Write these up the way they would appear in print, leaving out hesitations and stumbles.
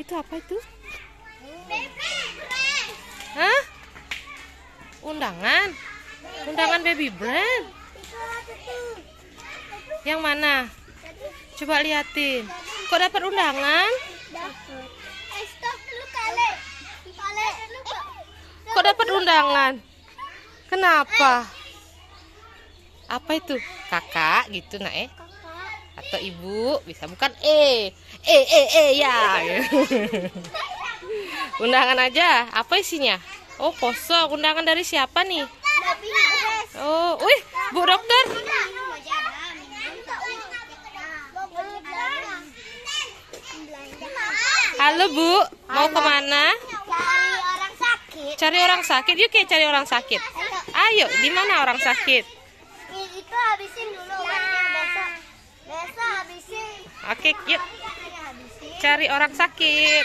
Itu apa itu? Hah? Undangan? Undangan baby brand? Yang mana? Coba liatin. Kok dapat undangan? Kok dapat undangan? Kenapa? Apa itu? Kakak gitu nak Atau ibu? Bisa bukan ya. Undangan aja. Apa isinya? Oh, kosong. Undangan dari siapa nih? Oh, wih, Bu Dokter. Halo Bu, mau kemana? Cari orang sakit. Cari orang sakit. Yuk kayak cari orang sakit. Ayo, di mana orang sakit? Itu habisin dulu besok. Besok habisin. Oke, yuk. Cari orang sakit.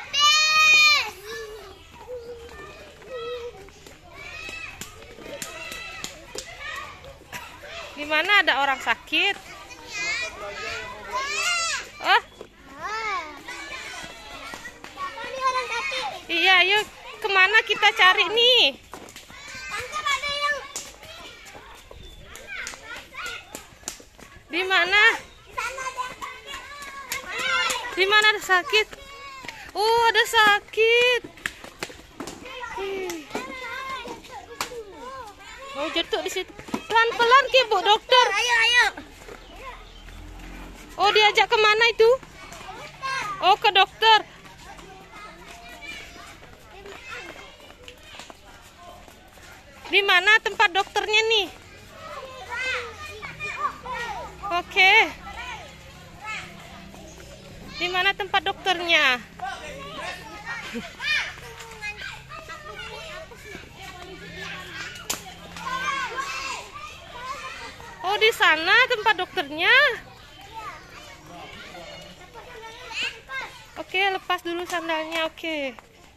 Di mana ada orang sakit? Oh, iya, yuk. Kemana kita cari nih? Di mana? Di mana ada sakit? Oh, ada sakit. Mau jatuh di situ. Pelan-pelan ke Bu Dokter. Ayo. Oh, diajak kemana itu? Oh, ke dokter. Di mana tempat dokternya nih? Oke. Di mana tempat dokternya? Oh, di sana tempat dokternya. Oke, lepas dulu sandalnya. Oke.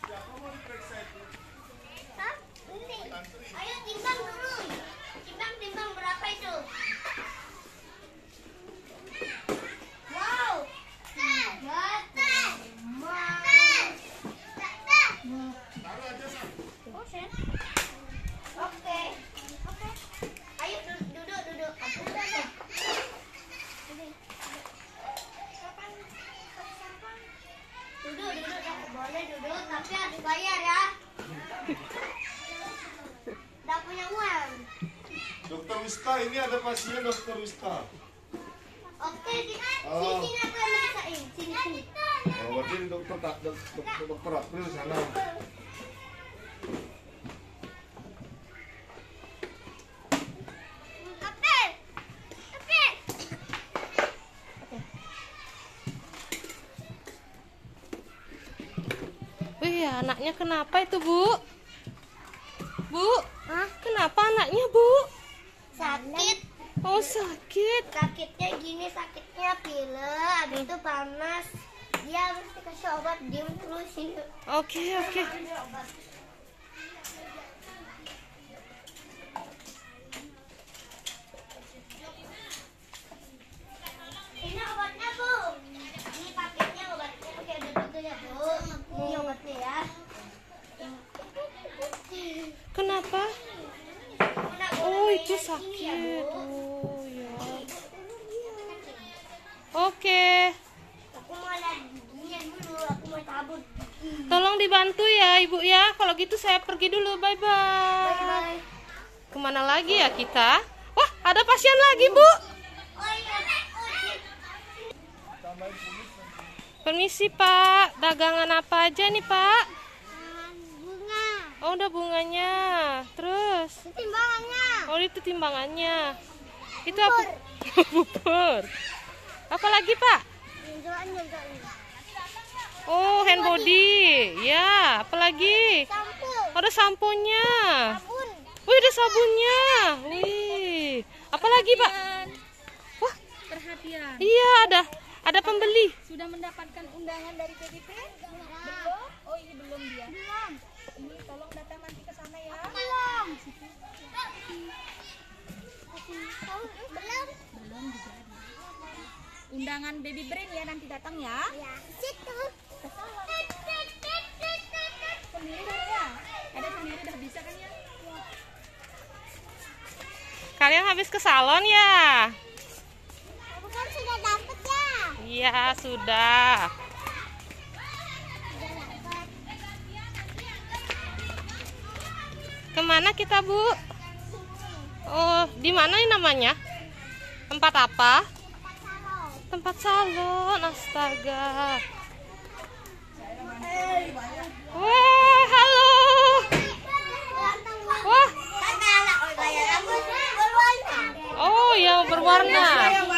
Ayo timbang dulu. Timbang berapa itu? Wow. Oke. Ayo duduk. Duduk. Boleh duduk, tapi harus bayar ya. Udah punya uang. Dokter Wista, ini ada pasien Dokter Wista. Oke, sini aku yang meriksain. Sini. Oh, berarti dokter April sana. Wih, anaknya kenapa itu, Bu? Bu, kenapa anaknya, Bu? Sakit. Oh, sakit. Sakitnya gini, sakitnya pilek, habis itu panas. Dia harus dikasih obat, diem terus ini. Oke. Ini obatnya, Bu. Ini paketnya obatnya. Oke, duduk ya, Bu. Ini obatnya ya. Kenapa? Oh, itu sakit. Oh, ya. Oke. Aku mau lihat giginya dulu, aku mau cabut. Tolong dibantu ya, Ibu ya. Kalau gitu saya pergi dulu. Bye-bye. Bye-bye. Kemana lagi ya kita? Wah, ada pasien lagi, Bu. Oh iya. Permisi, Pak. Dagangan apa aja nih, Pak? Bunga. Oh, udah bunganya. Terus? Timbangannya. Oh, itu timbangannya. Itu apa? Bubur. Apa lagi, Pak? Jalan. Oh, hand body. Ya, apa lagi? Sampo. Ada samponya. Sabun. Wih, ada sabunnya. Wih. Apa lagi, Pak? Wah, Perhatian, iya ada pembeli. sudah mendapatkan undangan dari PDP? Belum? Oh, ini belum dia. Belum. Ini tolong datang nanti ke sana ya. Belum. Belum. Belum juga dia. Undangan baby brain ya nanti datang ya. Ya, situ. sendiri dah ya. Ada sendiri dah bisa kan ya? Kalian habis ke salon ya? Bukan sudah dapet ya? Iya, sudah. Kemana kita, Bu? Oh, di mana ini namanya? Tempat apa? Tempat salon. Astaga. Wah, halo. Wah. Oh, yang berwarna.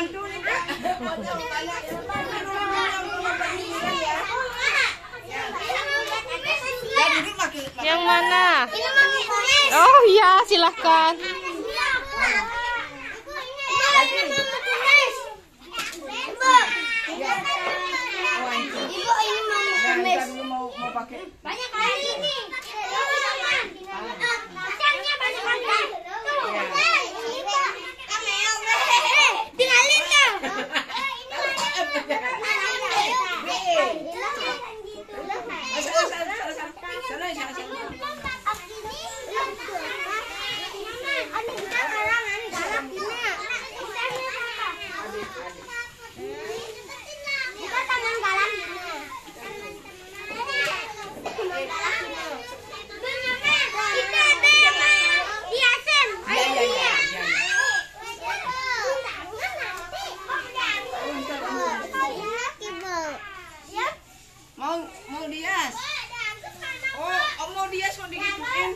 Yang mana? Oh iya, silahkan. Banyak kali ini. Kacangnya banyak kali. Tinggalin dong. Mau dias. Oh, mau dias mau digituin.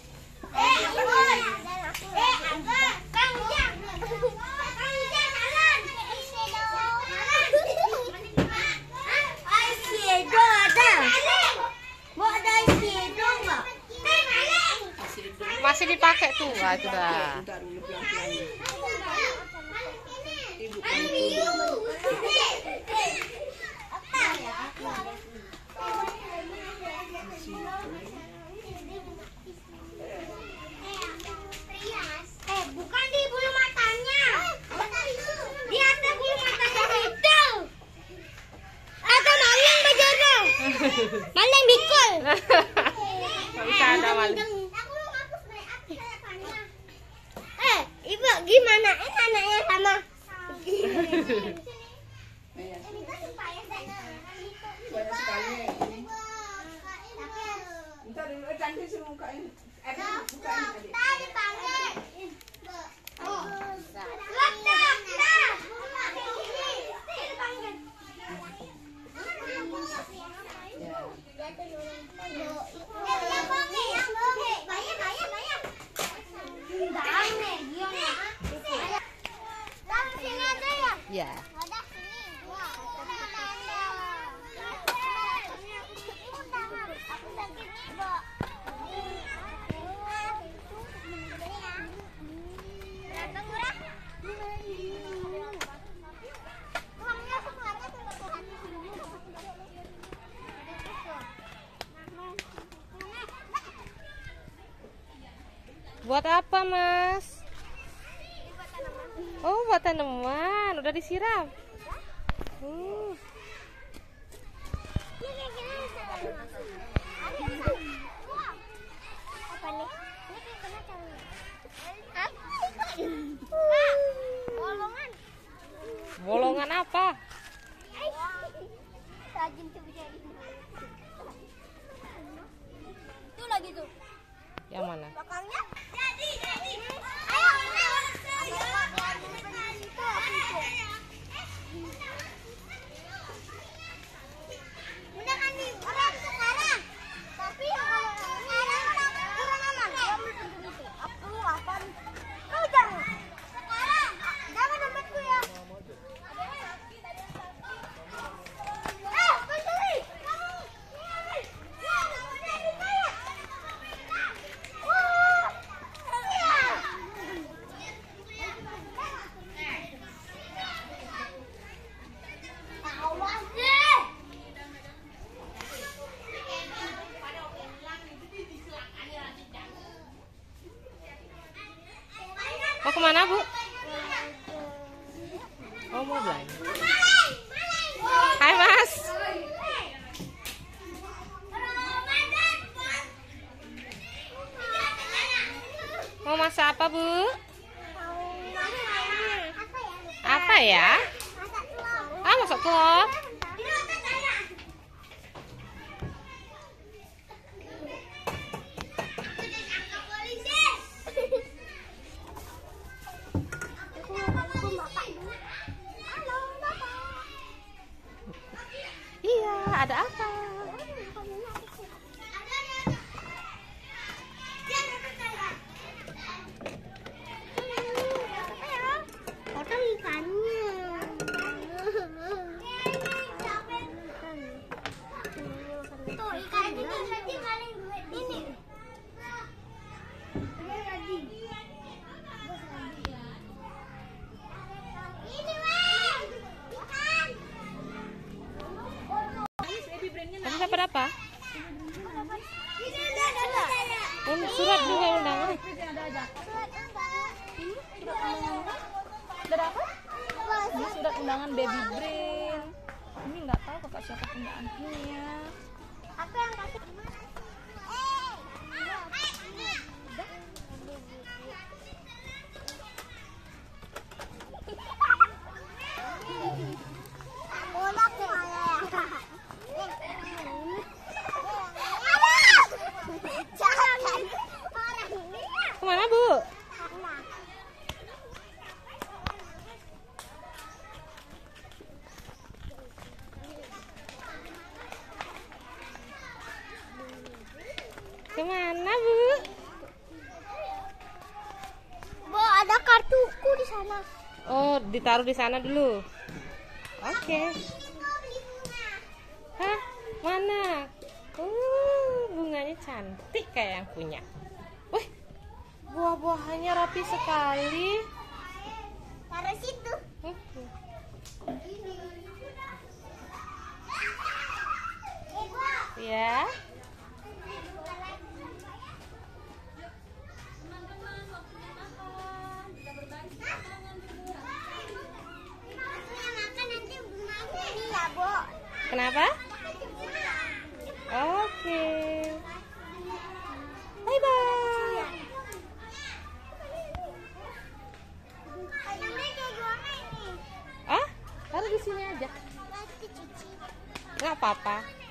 Masih dipakai tuh, wah itu dah. Bentar dulu pelan-pelan. Ibu Bukan di bulu matanya. Di atas bulu matanya itu. Atau maling bajanya. Maling bikul. Nggak bisa ada maling. Ibu gimana? Anaknya sama. banyak sekali. Bentar dulu, cantik sih mukain. Bukain adik. Ya. Buat apa, Mas? Oh, buat tanaman. Udah disiram. Bolongan apa? Itu lagi tuh. Yang mana? Belakangnya. Jadi. Ayo. Udah kan nih orang sekarang. Tapi kalau sekarang kurang aman. Aku apa? Kau jangan. Sekarang jangan dompetku ya. Pencuri. Kamu. masak apa, Bu? Apa ya? Apa ya? Masak telur. Iya, ada apa? Potong ikannya. Tuh ikan ini berarti paling ini. Ini weh. Ikan. Kamu dapat apa? Ini ada. Surat juga undangan. Ada apa? Ini surat undangan baby brain. Ini nggak tahu kakak siapa undangannya. Apa yang kasih? Bola kemana ya? Jangan orang ini. Kemana, Bu? Kemana, Bu? Bu, ada kartuku di sana. Oh, ditaruh di sana dulu. Oke. Hah? Mana? Bunganya cantik kayak yang punya. Wih, buah-buahannya rapi sekali. Taruh situ. Ya. Iya, Bu. Kenapa? Oke. Bye bye. Ah, taruh di sini aja. Nanti cuci. Nggak apa-apa.